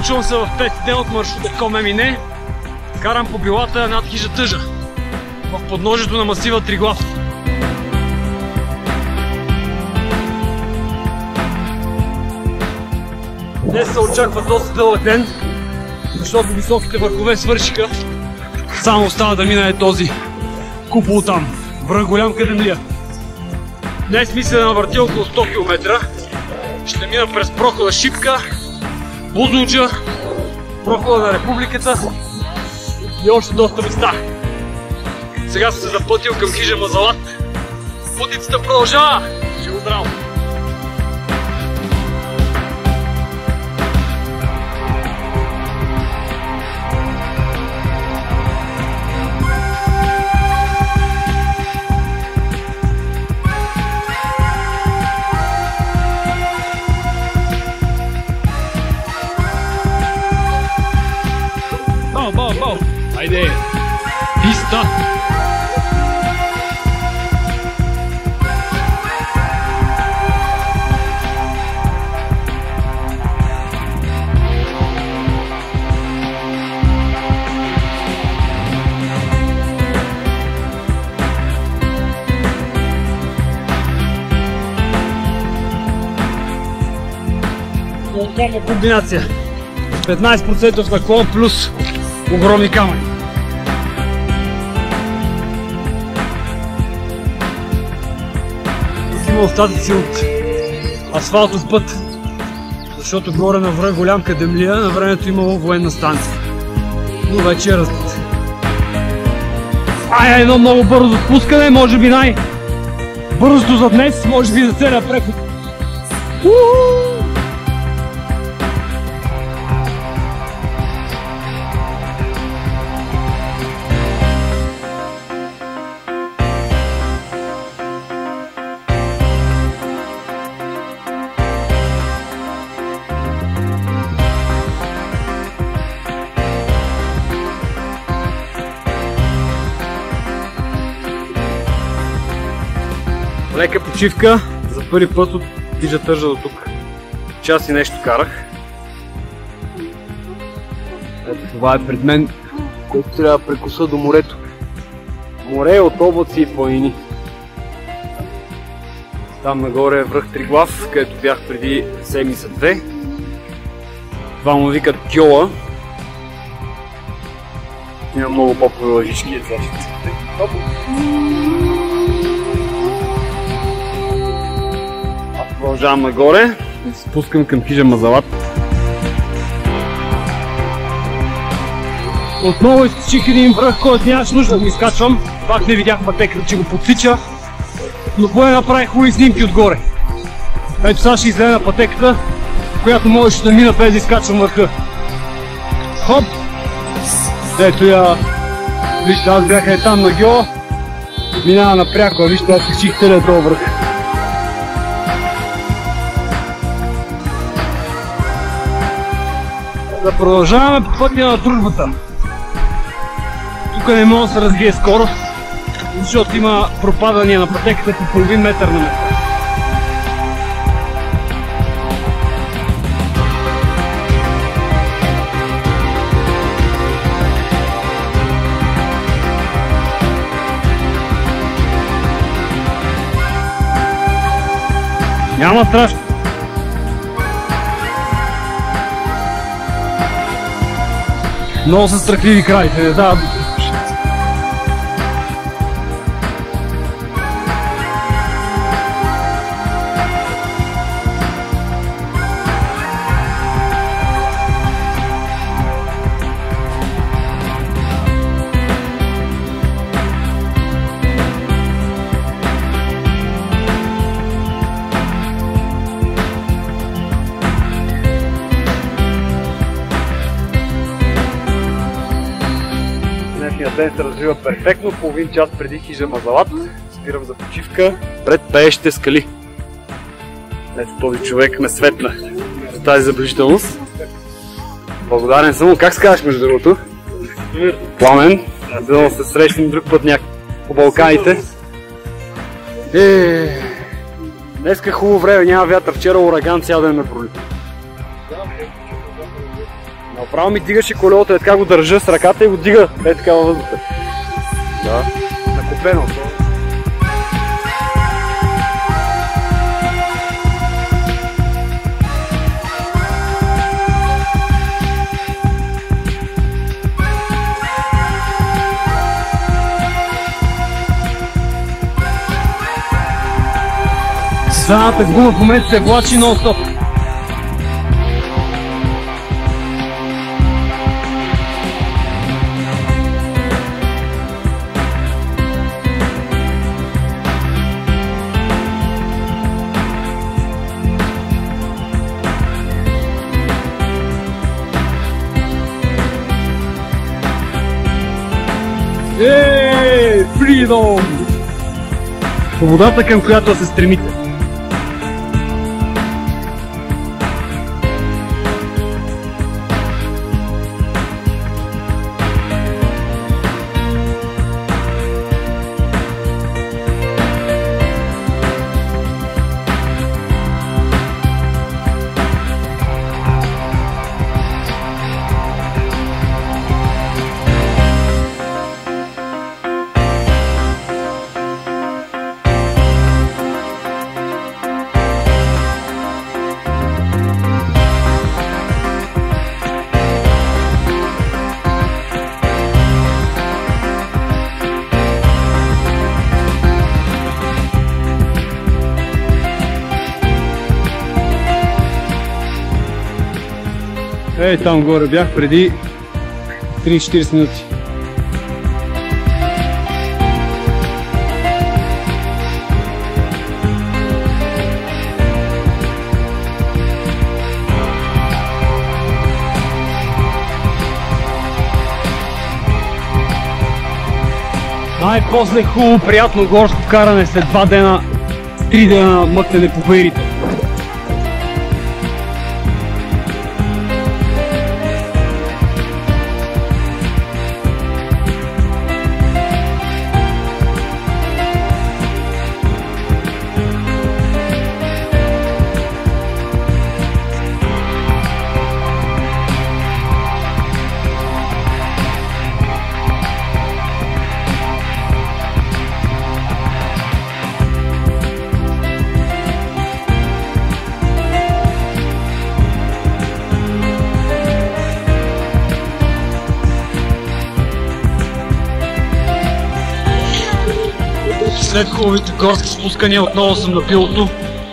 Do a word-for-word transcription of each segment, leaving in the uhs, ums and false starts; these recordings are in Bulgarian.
Включвам се в пети ден от маршрута Коме-Мине. Карам по билата над хижа Тъжа, в подножието на масива Триглав. Днес се очаква доста дълъг ден, защото високите върхове свършиха. Само остава да мине този купол там, връх Голямка землия. Днес мисля да навъртя около сто километра. Ще мина през прохода Шипка, Бузлуджа, прохода на Републиката и още доста места. Сега съм се запътил към хижа Мазалат. Пътницата продължава! Живо здраво! Бау, бау, бау! Хайде! Писта! Уникална комбинация. петнайсет процента наклон плюс огромни камъни. Има остатъци от асфалтов път, защото горе на връх Голямка землия на времето имало военна станция. Но вече е разбит. Ай, едно много бързо спускане, може би най-бързото за днес, може би за целия преход. Лека почивка, за първи път от хижа Тъжа до тук. Час и нещо карах. Ето това е пред мен, което трябва да прекуса до морето. Море от облаци и планини. Там нагоре е връх Триглав, където бях преди седмица-две. Това му викат Кьола. Има много попови лъжички. Продължавам нагоре и се спускам към хижа Мазалат. Отново изкачих един връх, който нямаше нужда да го изкачвам. Пак не видях пътеката, че го подсича, но поне направих хубави снимки отгоре. Ето сега ще излезе на пътеката, която можеше да мина без да изкачвам върха. Хоп! Ето я, вижте, аз бях е там на гео, минава напряко, вижте, аз качих целият този връх. Да продължаваме по пътя на дружбата. Тук не може да се развие скоро, защото има пропадания на пътеката по половин метър на метър. Няма страшно. Много са страхливи краите, не да. Ден се развива перфектно, половин час преди хижа Мазалат. Спирам за почивка пред пеещите скали. Ето този човек ме светна за тази забележителност. Благодарен съм му. Как се казваш между другото? Пламен. Да се срещнем друг път някак по Балканите. Е, днеска хубаво време, няма вятър. Вчера ураган цял ден ме проли. Направо ми дигаше колелото, е така го държа с ръката и го дига е така във въздуха. Да, накопено. Задната гума в момента се влачи нон-стоп. Еее, freedom! Свободата, към която се стремите. Ей, там горе бях преди трийсет-четирийсет минути. Най-после хубаво, приятно горско каране след два дена, три дена мъкнене по баирите. След хубавите горски спускания отново съм на пилото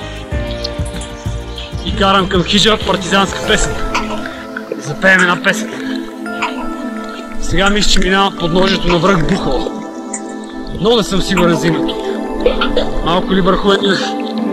и карам към хижа партизанска песен. Запеем една песен. Сега мисля, че минава подножието на връх Бухала. Но не съм сигурен за името. Малко ли върхове минах?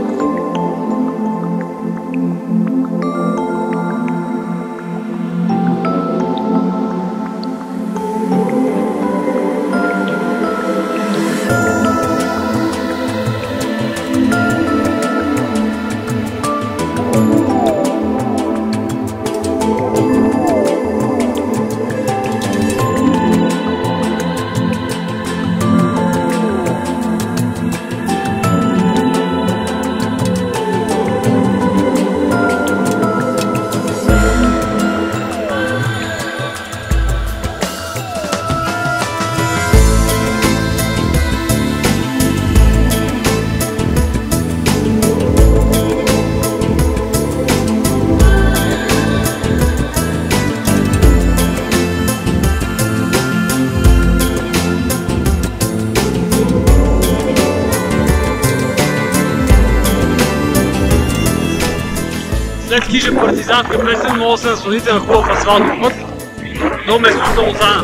След хижа партизанска песен мога да се насладите на хубав асфалтов път, но вместо Самозана.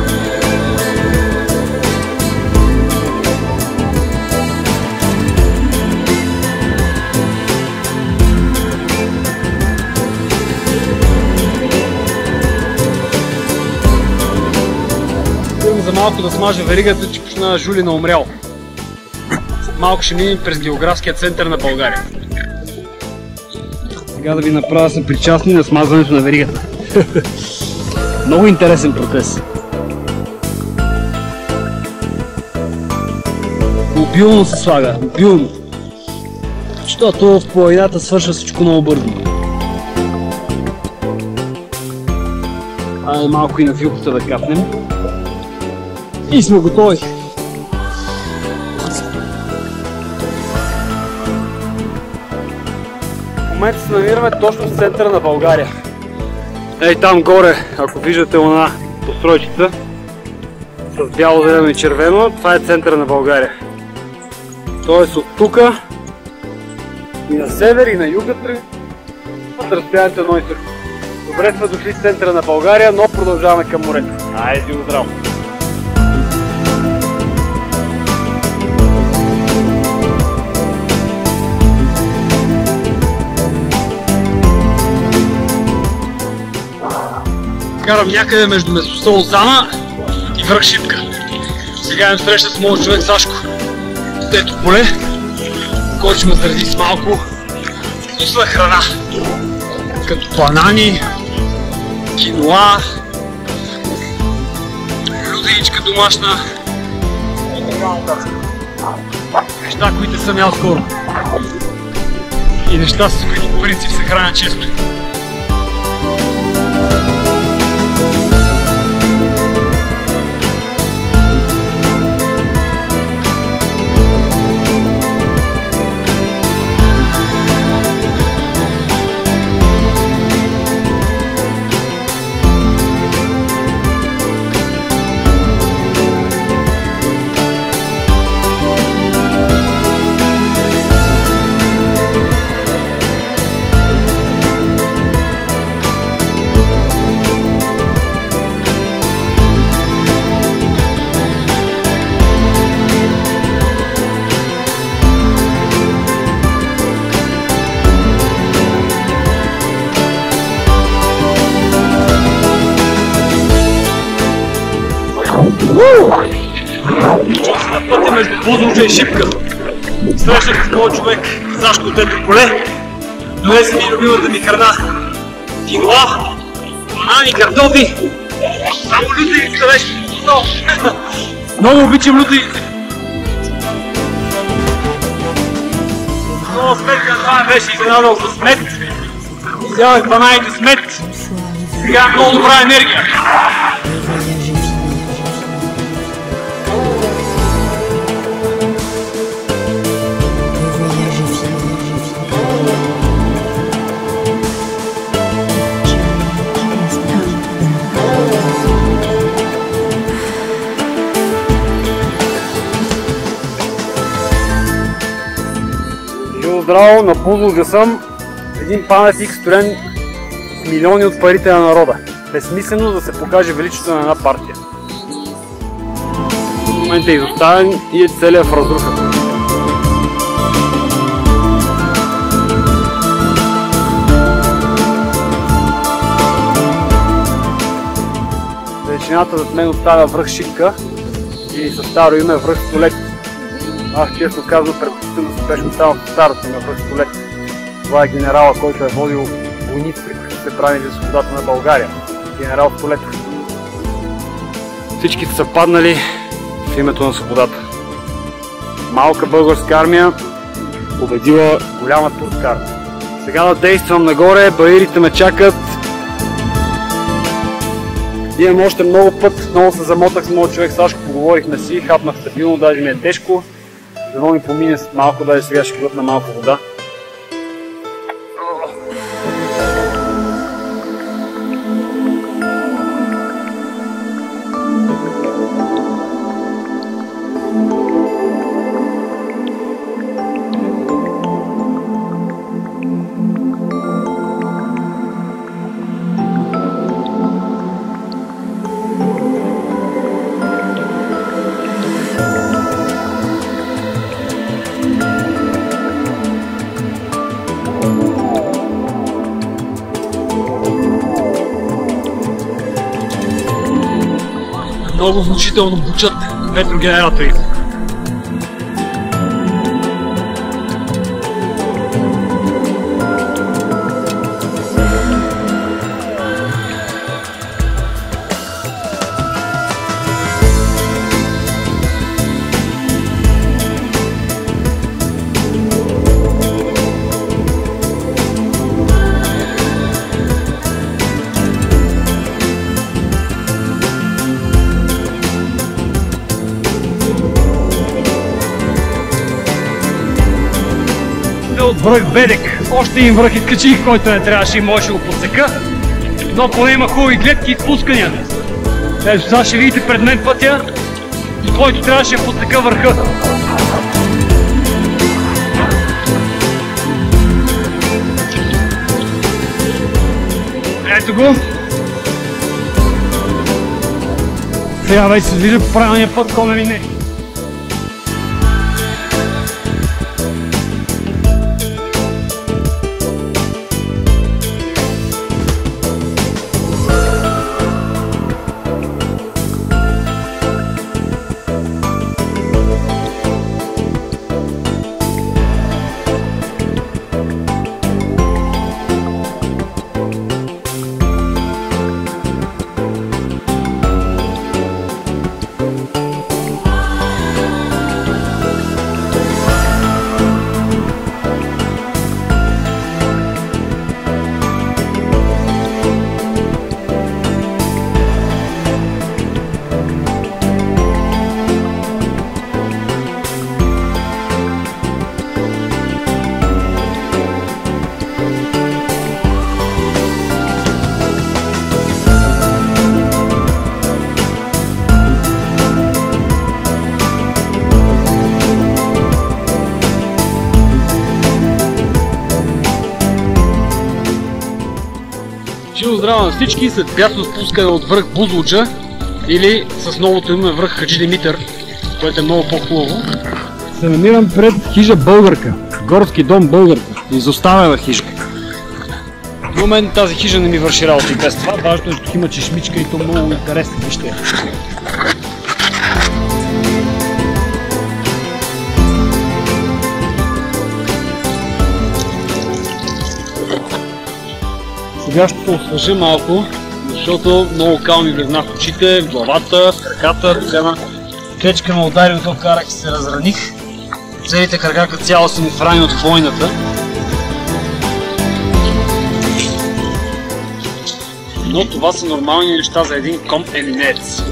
Искам за малко да смажа веригата, че почна Жулина умрял. Малко ще минем през географския център на България. Сега да ви направя съпричастни на смазването на веригата. Много интересен процес. Обилно се слага, обилно. Защото в планината свършва всичко много бързо. Айде малко и на вилката да капнем. И сме готови. В момента се намираме точно в центъра на България. Ей там горе, ако виждате она постройката с бяло, зелено и червено, това е центъра на България. Тоест от тука и на север, и на юга от разстоянието едно и също. Добре сме дошли в центъра на България, но продължаваме към морето. Айде, живо здраво! Карам някъде между местността Лозана и връх Шипка. Сега имам среща с моят човек Сашко. Ето поле, който ще ме зареди с малко вкусна храна. Като банани, киноа, люденичка домашна и така нататък. Неща, които съм ял скоро. И неща, с които по принцип се храня често. На пътя между Бузлуджа и Шипка. Срещах с моят човек Сашко от ето поле. Донесе ми любимата ми храна. Киноа, банани, картофи. Само лютеницата беше. Много обичам лютениците. Много сметка, това беше изненадал с мед. Изявах бананите с мед. Сега много добра енергия. Здраво, на Бузлуджа съм. Един паметник строен с милиони от парите на народа. Безсмислено да се покаже величието на една партия. В момента е изоставен и е целият в разруха. Величината зад мен оставя връх Шипка и със старо име връх Столет. Аз честно казвам, предпочитам да се беше оставам в старото на връх Столет. Това е генерала, който е водил войници, които се правили за свободата на България. Генерал Столетов. Всички са паднали в името на свободата. Малка българска армия победила голяма турска армия. Сега да действам нагоре, баирите ме чакат. Имам още много път, много се замотах с моят човек Сашко, поговорихме си, хапнах стабилно, даже ми е тежко. Дано ми помине малко, даже сега ще глътна малко вода. Много значително бучат ветрогенераторите. от връх Бедек. Още един връх изкачих, който не трябваше и можеше да го подсека. Но поне има хубави гледки и спускания. Ето сега ще видите пред мен пътя, с който трябваше да подсека върха. Ето го. Сега вече се движа по правилния път, ко ме мине. Живо здраво на всички, след приятно спускане от връх Бузлуджа или с новото име връх Хаджи Димитър, което е много по-хубаво. Се намирам пред хижа Българка, горски дом Българка, изоставена хижа. В момент тази хижа не ми върши работа и без това, важно е, тук има чешмичка и то много интересно, вижте. Сега ще се освежа малко, защото много кал ми влезна в очите, в главата, в краката, тук една клечка ме удари от този карак и се разраних. Целите крака цяло са ми франи от войната. Но това са нормални неща за един ком еминец.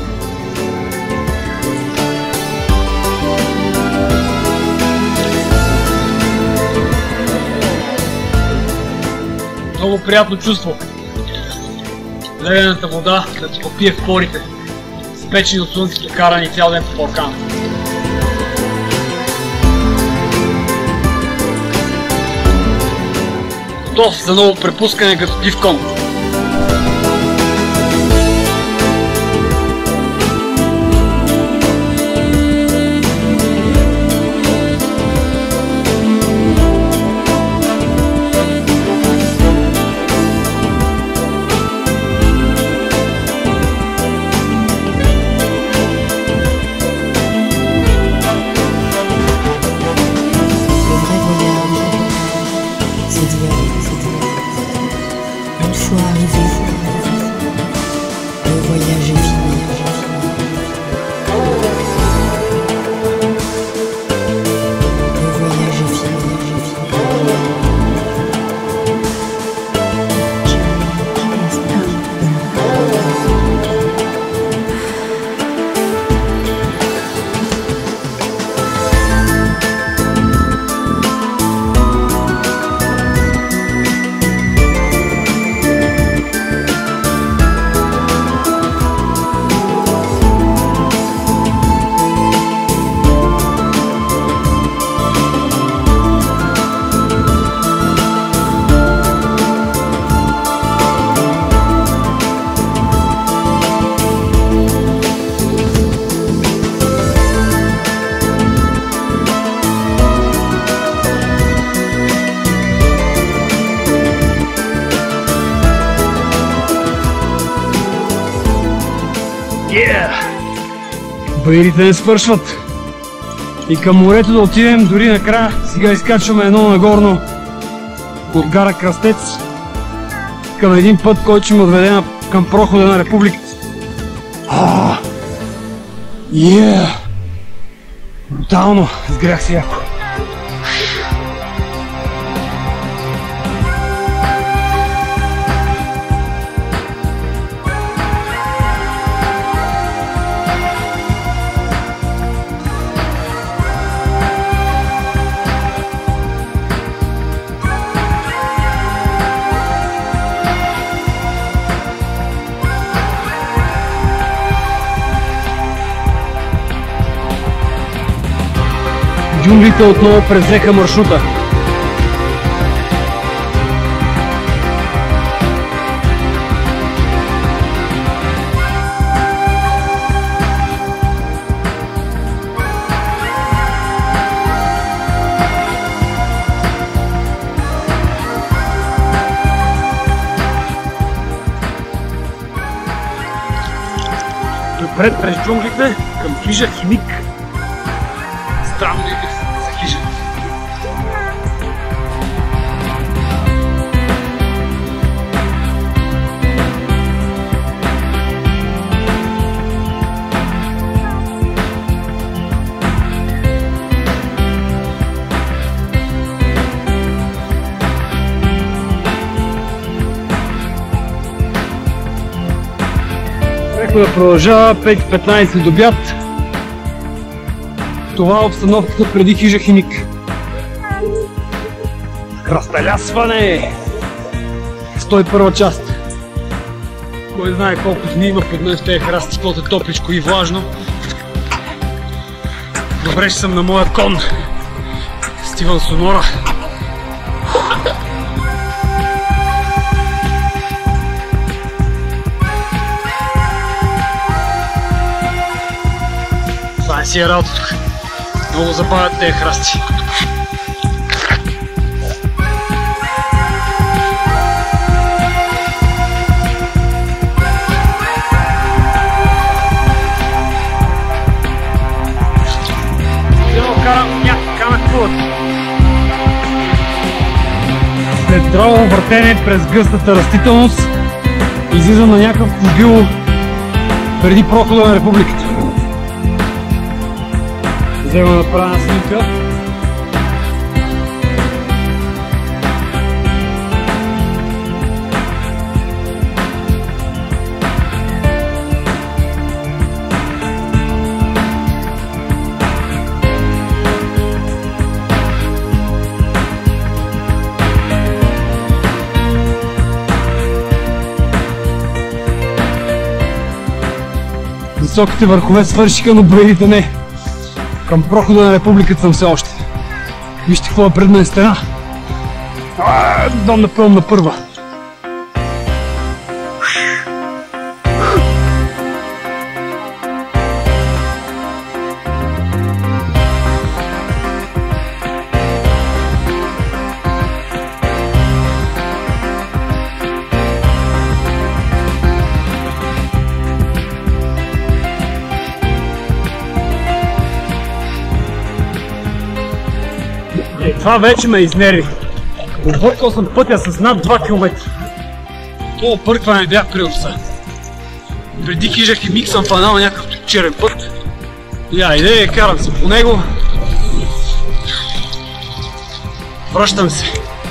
Много приятно чувство. Ледената вода да ти попие в порите. Спечени от слънцето, карани цял ден по Балкана. Готов за ново препускане като див кон. Une fois arrivé, le voyage est fini. Le voyage est fini. Yeah! Баирите не свършват. И към морето да отидем дори накрая. Сега изкачваме едно нагорно от гара Кръстец към един път, който ще ме отведе към прохода на републиката. Ah, yeah! Брутално! Сгрях се яко. джунглите отново превзеха маршрута. Напред през джунглите към хижа Химик. Странно име за хижа. Да продължава пет и петнайсет до обяд. Това е обстановката преди хижа Химик. Кръсталясване! сто и първа част. Кой знае колко дни има под мен в тези храсти, защото е топличко и влажно. Добре, че съм на моя кон. Стивън Сонора. Това си е работа тук. Много забавят тези храсти. Карам някакъв камък път. След дълго въртене през гъстата растителност излизам на някакъв могил преди прохода на републиката. Взема да направя снимка. Високите върхове свършиха, но броилите не. Към прохода на републиката съм все още. Вижте какво е пред мен стена. Дом напълно на първа. Е, това вече ме изнерви. Объркал съм пътя с над два километра. Това объркване бях при овца. Преди хижа Химик съм фанал някакъв черен път. Я, иде, карам се по него. Връщам се.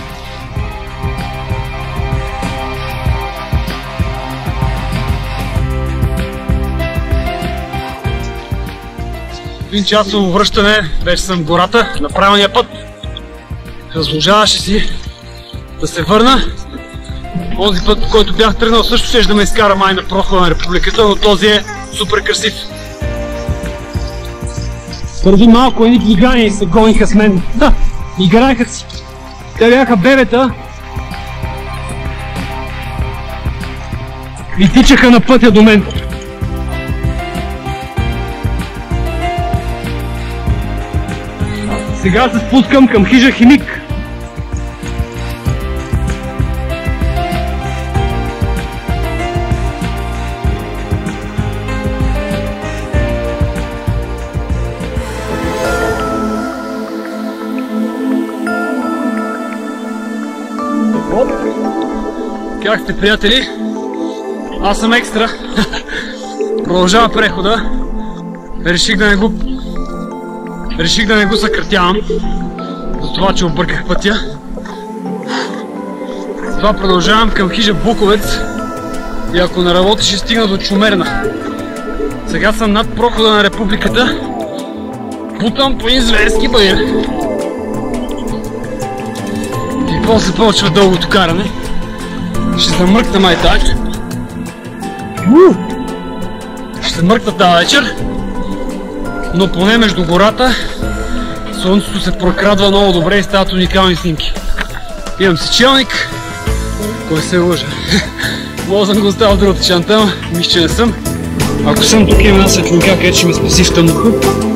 Един часово връщане, вече съм в гората, на правилния път. Заслужаваше си да се върна. Този път, по който бях тръгнал, също ще да ме изкара май на прохода на републиката, но този е супер красив. Преди малко едни гигани се гониха с мен. Да, играеха си. Те бяха бебета. И тичаха на пътя до мен. Сега се спускам към хижа Химик. Как сте, приятели? Аз съм екстра. Продължава прехода. Реших да не го Реших да не го съкратявам, за това, че обърках пътя. Това продължавам към хижа Буковец и ако не работи, ще стигна до Чумерна. Сега съм над прохода на републиката. Бутам по един зверски багер. И после почва дългото каране. Ще замръкна май тази. Ще мръкна тази вечер. Но поне между гората, Слънцето се прокрадва много добре и стават уникални снимки. Имам си челник, кой се лъжа. Мога съм го оставил в другата чанта, ама мисля, че не съм. Ако съм, тук има една светлинка, където ще ме спаси в тъмното.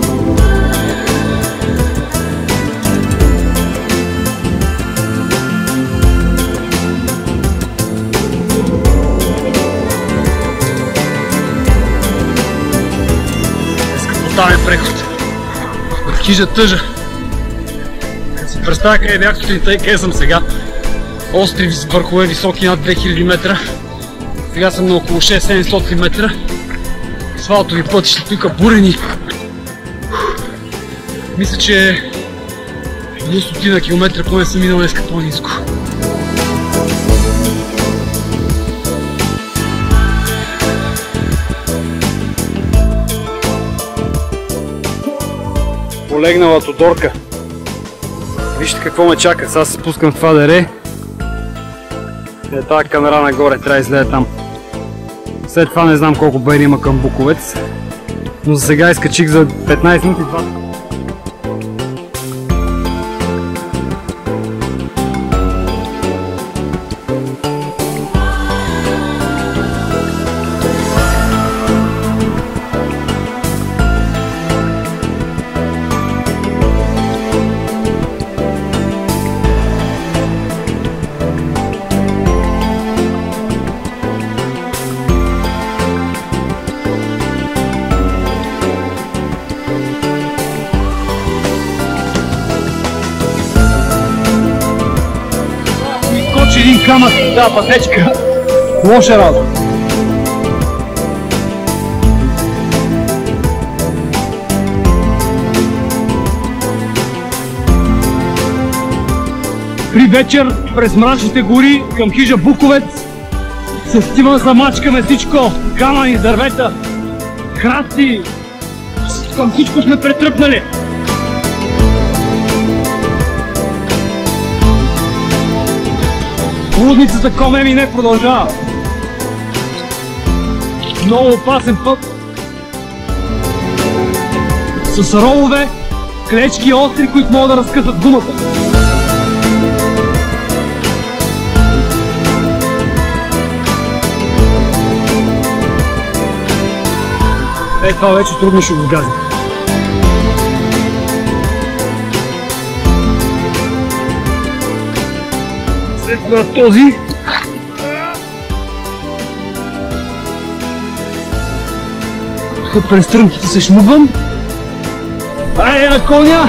Тотален преход. От хижа тъжа. Като си представя къде бях сутринта и къде съм сега. Остри върхове високи над две хиляди метра. Сега съм на около шест-седемстотин метра. Асфалтови пътища тук бурени. Мисля, че до стотина километра поне съм минал днеска по-ниско. Полегнала Тодорка. Вижте какво ме чака. Сега се спускам в това дере. Е тази камера нагоре, трябва да излезе там. След това не знам колко бери има към Буковец. Но за сега изкачих за петнайсет минути двайсет. Един камък, да, пътечка. Лоша работа. При вечер през мрачните гори към хижа Буковец се стива замачкаме всичко. Камъни, дървета, храсти. Към всичко сме претръпнали. Лудницата Комеми не продължава. Много опасен път. С ровове, клечки остри, които могат да разкъсат гумата. Е, това вече трудно ще го гази. След това този. Тук през тръмките се шмугвам. Айде на коня!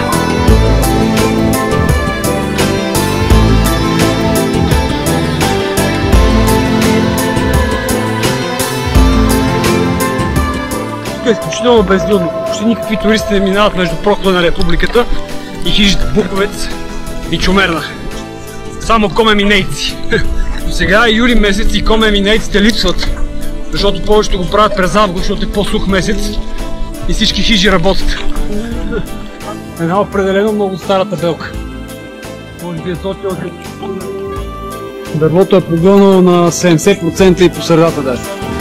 Тук е изключително безлюдно. Почти никакви туристи не минават между прохода на републиката и хижите Буковец и Чумерна. Само комеминейци. До сега юли месец и комеминейците липсват, защото повечето го правят през август, защото е по-сух месец и всички хижи работят. Една определено много стара табелка. Може би е сотия от дървото е погълнало на седемдесет процента и по средата даже.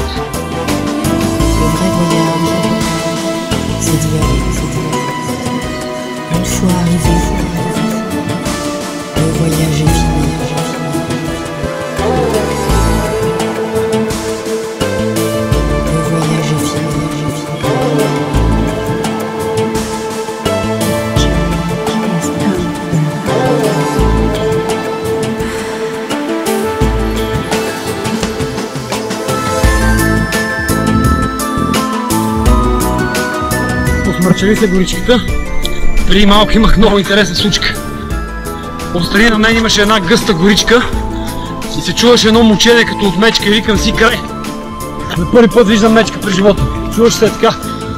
Une fois arrivé, le voyage est fini. Le voyage est fini. Посмърчали се горичката. Преди малко имах много интересна случка. Отстрани на мен имаше една гъста горичка и се чуваше едно мучене като от мечка и викам си край. За първи път виждам мечка при живота. Чуваше се така.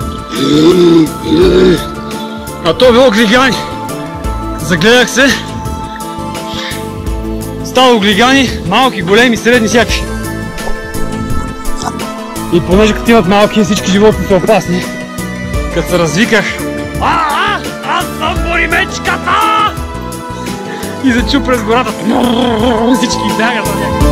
А то е било глигани. Загледах се. Стало глигани, малки, големи, средни, всякакви. И понеже като имат малки, всички животни са опасни. Като се развиках, а, аз съм горимечката! И зачу през гората. Всички бягат за някакъв.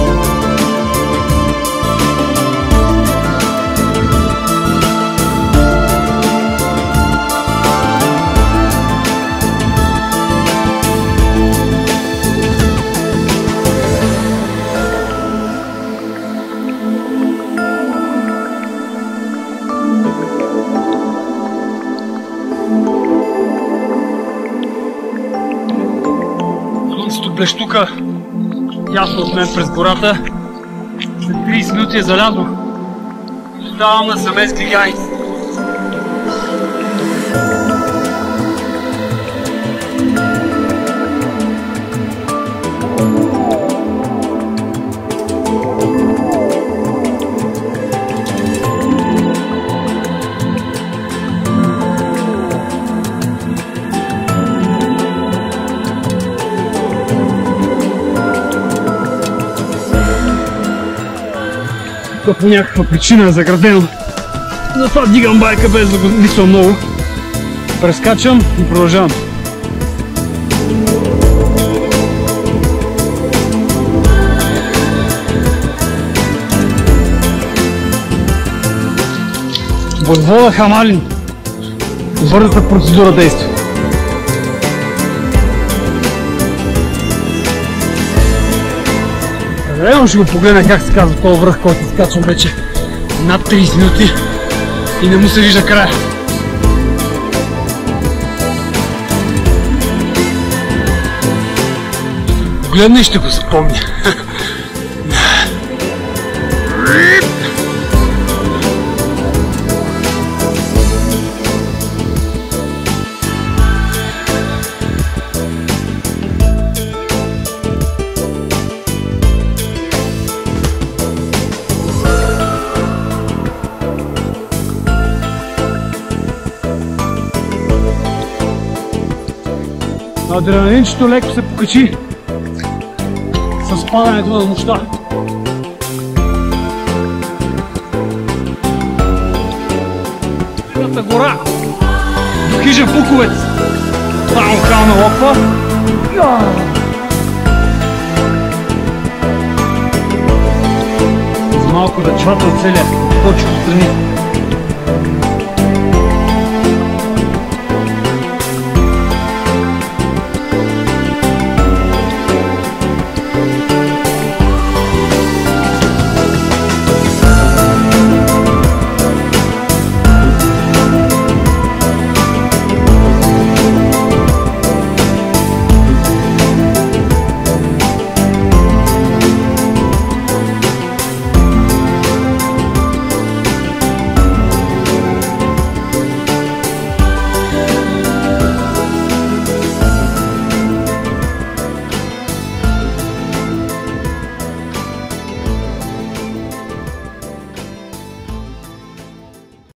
блещука ясно от мен през гората. След трийсет минути е залязло. Ставам на Семейска граница. Тук по някаква причина е заградено. Затова дигам байка без да го мисля много. Прескачам и продължавам. Войвода Хамалин. Бързата процедура действа. Евно ще го погледна как се казва този връх, който скачвам вече над трийсет минути и не му се вижда края. Погледна и ще го спомня. Адреналинчето леко се покачи с падането на нощта. Едната гора до хижа Буковец. Там кална локва. За малко да чвата целия точка отстрани.